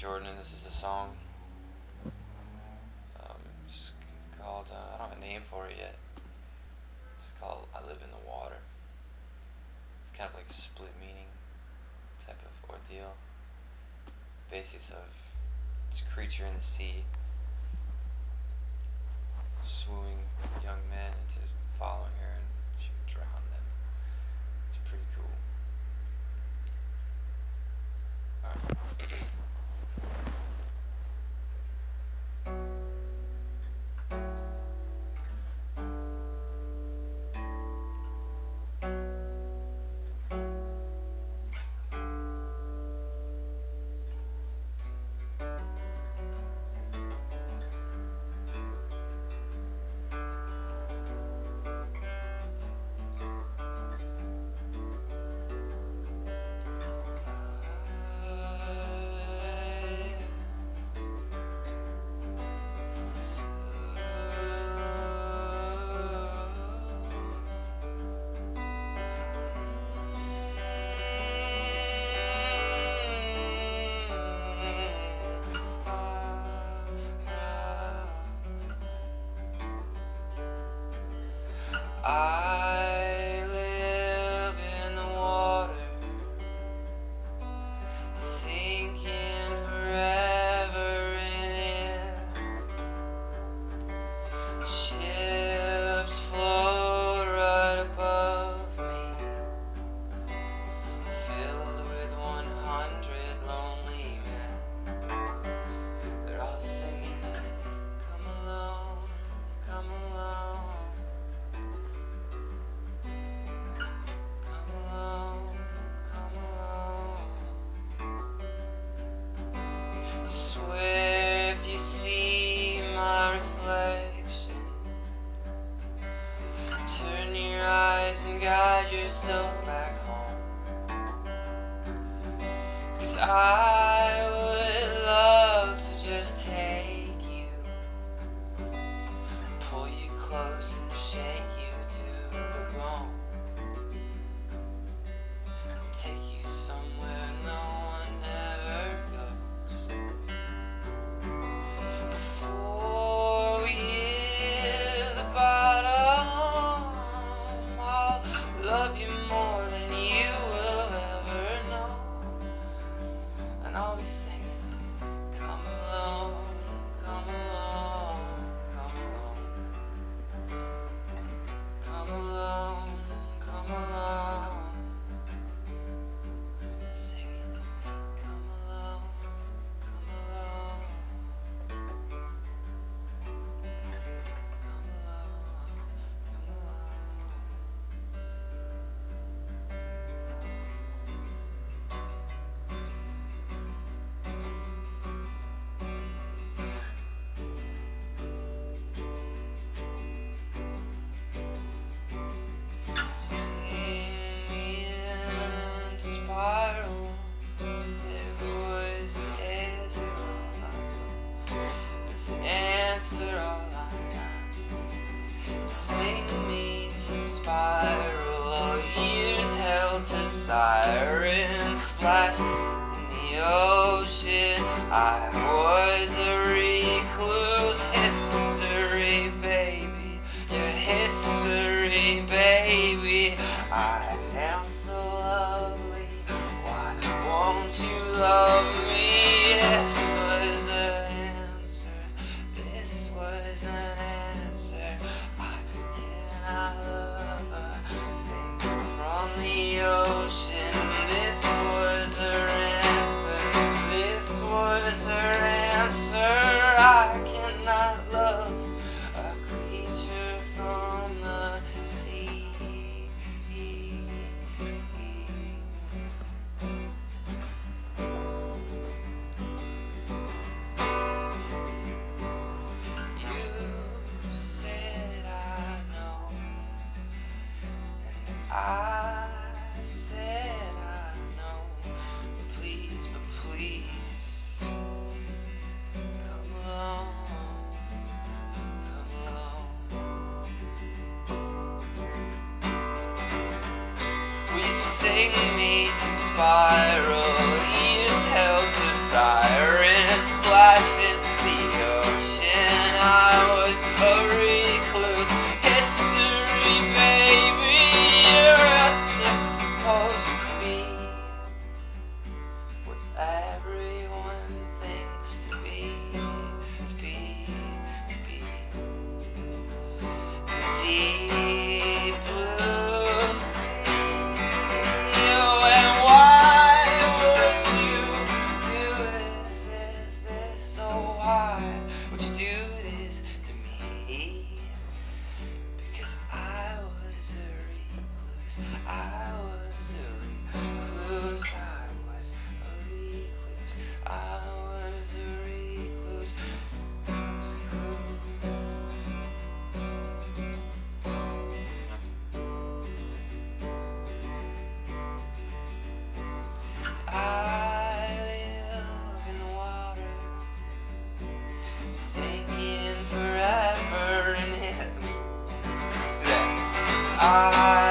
Jordan, and this is a song. It's called, I don't have a name for it yet. It's called I Live in the Water. It's kind of like a split meaning type of ordeal. Basis of this creature in the sea swooning young men into following her, and she would drown them. It's pretty cool. Alright. I live in the water, sinking forever in it. Ships float right above me, filled with 100 lonely men. They're all singing, come along, come along. Swift you see my reflection, turn your eyes and guide yourself back home, 'cause I would love to just take you, pull you close and shake you to the bone, take you somewhere no one ever goes. Before we hit the bottom, I'll love you more than you will ever know, and I'll be singing, come along, come along, come along, come along, come along. Singing, come along, come along, come along, come along. Sing me into spiral. It was it's an answer all I got. Sing me to spiral. Years held to sirens splash in the ocean. I was a recluse. History, baby. Your history, baby. I am so lovely. Why won't you love me? This was an answer. This was an answer. I cannot love a thing from the ocean. This was her answer. This was her answer. I cannot love a creature from the sea. You said I know, and I said I know, but please, come along, come along. We sing me to spiral, ears held to siren. I